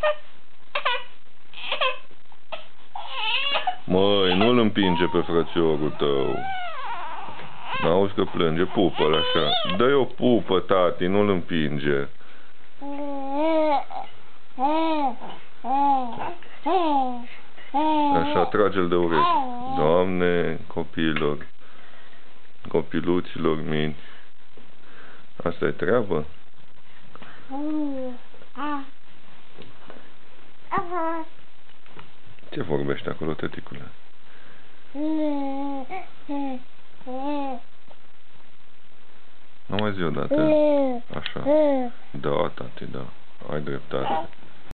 Măi, nu-l împinge pe frățiorul tău. N-auzi că plânge? Pupă-l așa. Dă-i o pupă, tati, nu-l împinge. Așa, trage-l de urechi. Doamne, copiilor, copiluților mici. Asta e treabă? Ce vorbești acolo, tăticule? Nu mai zi odată. Așa. Da, tati, da. Ai dreptate.